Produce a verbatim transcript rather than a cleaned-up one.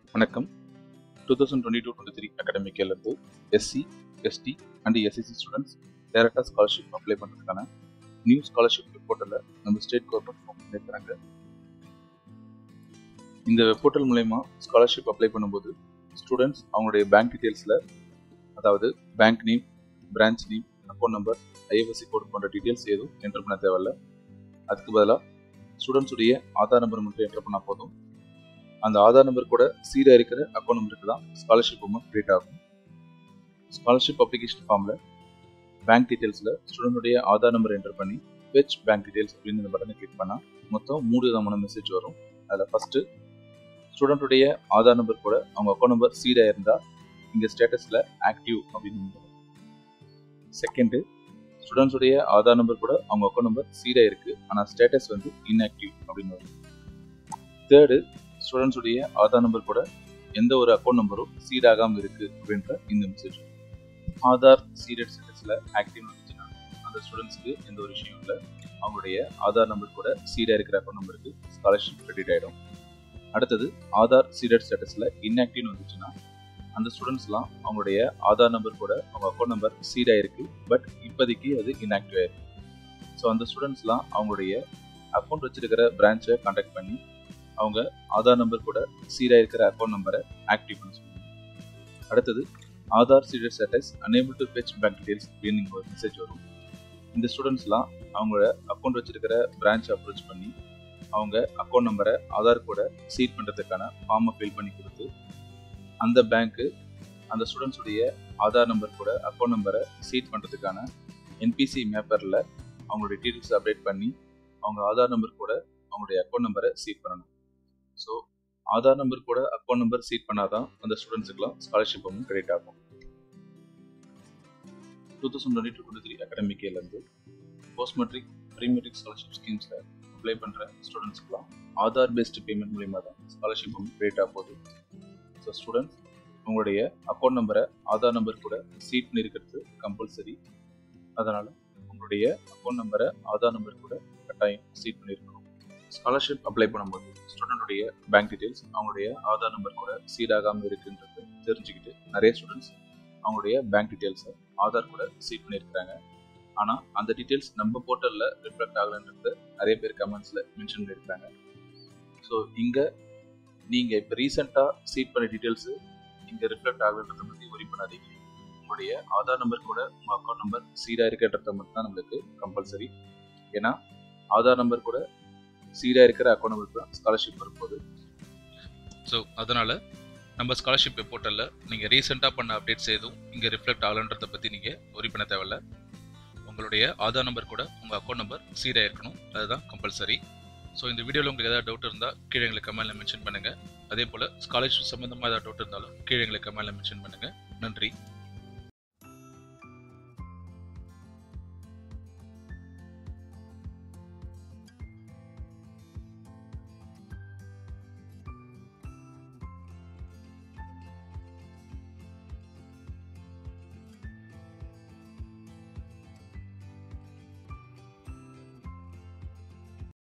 வணக்கம். twenty twenty-two twenty-three academic year இருந்து SC, ST and SCC students டைரக்டா scholarship apply பண்ணுறதுக்கான நியூ ஸ்காலர்ஷிப் வெப் போர்ட்டலில் நம்ம ஸ்டேட் கவர்மெண்ட் ஃபார்ம் பண்ணியிருக்கிறாங்க. இந்த வெப் போர்ட்டல் மூலயமா ஸ்காலர்ஷிப் அப்ளை பண்ணும்போது ஸ்டூடெண்ட்ஸ் அவங்களுடைய பேங்க் டீட்டெயில்ஸில், அதாவது bank name, branch name, account number, IFSC code போன்ற டீட்டெயில்ஸ் எதுவும் என்டர் பண்ண தேவையில்லை. அதுக்கு பதிலாக ஸ்டூடெண்ட்ஸுடைய ஆதார் நம்பர் மட்டும் என்டர் பண்ணால் போதும். அந்த ஆதார் நம்பர் கூட சீடாக இருக்கிற அக்கௌண்ட் நம்பருக்கு தான் ஸ்காலர்ஷிப் அமௌண்ட் கிரியேட் ஆகும். ஸ்காலர்ஷிப் அப்ளிகேஷன் ஃபார்மில் பேங்க் டீட்டெயில்ஸில் ஸ்டூடெண்ட்டுடைய ஆதார் நம்பர் என்டர் பண்ணி வெச் பேங்க் டீட்டெயில்ஸ் அப்படின்னு இந்த பட்டனை கிளிக் பண்ணால் மொத்தம் மூணு விதமான மெசேஜ் வரும். அதில் ஃபஸ்ட்டு ஸ்டூடெண்ட்டுடைய ஆதார் நம்பர் கூட அவங்க அக்கௌண்ட் நம்பர் சீடாக இருந்தால் இங்கே ஸ்டேட்டஸில் ஆக்டிவ் அப்படின்னு வரும். செகண்டு, ஸ்டூடெண்ட்ஸுடைய ஆதார் நம்பர் கூட அவங்க அக்கௌண்ட் நம்பர் சீடாக இருக்குது ஆனால் ஸ்டேட்டஸ் வந்து இன்ஆக்டிவ் அப்படின்னு வரும். தேர்டு, ஸ்டூடெண்ட்ஸுடைய ஆதார் நம்பர் கூட எந்த ஒரு அக்கௌண்ட் நம்பரும் சீட் ஆகாமல் இருக்கு அப்படின்ற இந்த மெசேஜ். ஆதார் சீடட் ஸ்டேட்டஸில் ஆக்டிவ் இருந்துச்சுன்னா அந்த ஸ்டூடெண்ட்ஸுக்கு எந்த ஒரு விஷயம் இல்லை, அவங்களுடைய ஆதார் நம்பர் கூட சீடாக இருக்கிற அக்கௌண்ட் நம்பருக்கு ஸ்காலர்ஷிப் கிரெடிட் ஆகிடும். அடுத்தது, ஆதார் சீடட் ஸ்டேட்டஸில் இன்ஆக்டிவ்னு வந்துச்சுன்னா அந்த ஸ்டூடெண்ட்ஸ்லாம் அவங்களுடைய ஆதார் நம்பர் கூட அவங்க அக்கௌண்ட் நம்பர் சீடாக இருக்கு, பட் இப்போதைக்கு அது இன்ஆக்டிவ் ஆயிருக்கு. ஸோ அந்த ஸ்டூடெண்ட்ஸ்லாம் அவங்களுடைய அக்கௌண்ட் வச்சிருக்கிற பிரான்ச்சை கான்டாக்ட் பண்ணி அவங்க ஆதார் நம்பர் கூட சீடாக இருக்கிற அக்கௌண்ட் நம்பரை ஆக்டிவ் பண்ண சொல்லுவாங்க. அடுத்தது, Aadhaar seeded status unable to fetch bank details அப்படின்னு ஒரு மெசேஜ் வரும். இந்த ஸ்டூடெண்ட்ஸ்லாம் அவங்களோட அக்கௌண்ட் வச்சிருக்கிற பிரான்ச்சை அப்ரோச் பண்ணி அவங்க அக்கௌண்ட் நம்பரை ஆதார் கூட சீட் பண்ணுறதுக்கான ஃபார்மை ஃபில் பண்ணி கொடுத்து அந்த பேங்க்கு அந்த ஸ்டூடெண்ட்ஸுடைய ஆதார் நம்பர் கூட அக்கௌண்ட் நம்பரை சீட் பண்ணுறதுக்கான என்பிசி மேப்பரில் அவங்களுடைய டீட்டெயில்ஸ் அப்டேட் பண்ணி அவங்க ஆதார் நம்பர் கூட அவங்களுடைய அக்கௌண்ட் நம்பரை சீட் பண்ணணும். ஸோ ஆதார் நம்பர் கூட அக்கௌண்ட் நம்பர் சீட் பண்ணாதான் அந்த ஸ்டூடெண்ட்ஸுக்குலாம் ஸ்காலர்ஷிப் அமௌண்ட் கிரெடிட் ஆகும். Two thousand twenty two twenty three academic இயர்லேருந்து post matric, pre matric scholarship ஸ்கீம்ஸில் அப்ளை பண்ணுற ஸ்டூடெண்ட்ஸ்க்குலாம் ஆதார் பேஸ்டு பேமெண்ட் மூலிமா தான் ஸ்காலர்ஷிப் அமௌண்ட் கிரெடிட் ஆக போகுது. ஸோ ஸ்டூடெண்ட்ஸ் உங்களுடைய அக்கௌண்ட் நம்பரை ஆதார் நம்பர் கூட சீட் பண்ணி இருக்கிறது கம்பல்சரி. அதனால் உங்களுடைய அக்கௌண்ட் நம்பரை ஆதார் நம்பர் கூட கட்டாயம் சீட் பண்ணியிருக்கணும். ஸ்காலர்ஷிப் அப்ளை பண்ணும்போது ஸ்டூடெண்ட்டுடைய பேங்க் டீட்டெயில்ஸ் அவங்களுடைய ஆதார் நம்பர் கூட சீட் ஆகாமல் இருக்குன்றது தெரிஞ்சுக்கிட்டு நிறைய ஸ்டூடெண்ட்ஸ் அவங்களுடைய பேங்க் டீட்டெயில்ஸை ஆதார் கூட சீட் பண்ணியிருக்கிறாங்க. ஆனால் அந்த டீட்டெயில்ஸ் நம்ம போர்ட்டலில் ரிஃப்ளெக்ட் ஆகலைன்றது நிறைய பேர் கமெண்ட்ஸில் மென்ஷன் பண்ணியிருக்காங்க. ஸோ இங்கே நீங்கள் இப்போ ரீசெண்டாக சீட் பண்ண டீட்டெயில்ஸு இங்கே ரிஃப்ளெக்ட் ஆகலைன்றதை பற்றி ஒரி பண்ணாதீங்க. உங்களுடைய ஆதார் நம்பர் கூட உங்கள் அக்கௌண்ட் நம்பர் சீடாக இருக்கிறத மட்டும் தான் நம்மளுக்கு கம்பல்சரி. ஏன்னா ஆதார் நம்பர் கூட சீடாக இருக்கிற அக்கௌண்ட் நம்பருக்கு தான் ஸ்காலர்ஷிப் வரும்போது. ஸோ அதனால் நம்ம ஸ்காலர்ஷிப் போர்ட்டலில் நீங்கள் ரீசெண்டாக பண்ண அப்டேட்ஸ் எதுவும் இங்கே ரிஃப்ளெக்ட் ஆகலன்றதை பற்றி நீங்கள் ஒரி பண்ண தேவையில்ல. உங்களுடைய ஆதார் நம்பர் கூட உங்கள் அக்கௌண்ட் நம்பர் சீடாக இருக்கணும், அதுதான் கம்பல்சரி. ஸோ இந்த வீடியோவில் உங்களுக்கு ஏதாவது டவுட் இருந்தால் கீழே எங்களுக்கு கமெண்ட்டில் மென்ஷன் பண்ணுங்கள். அதே போல் ஸ்காலர்ஷிப் சம்மந்தமாக ஏதாவது டவுட் இருந்தாலும் கீழே எங்களுக்கு கமெண்ட்டில் மென்ஷன் பண்ணுங்கள். நன்றி.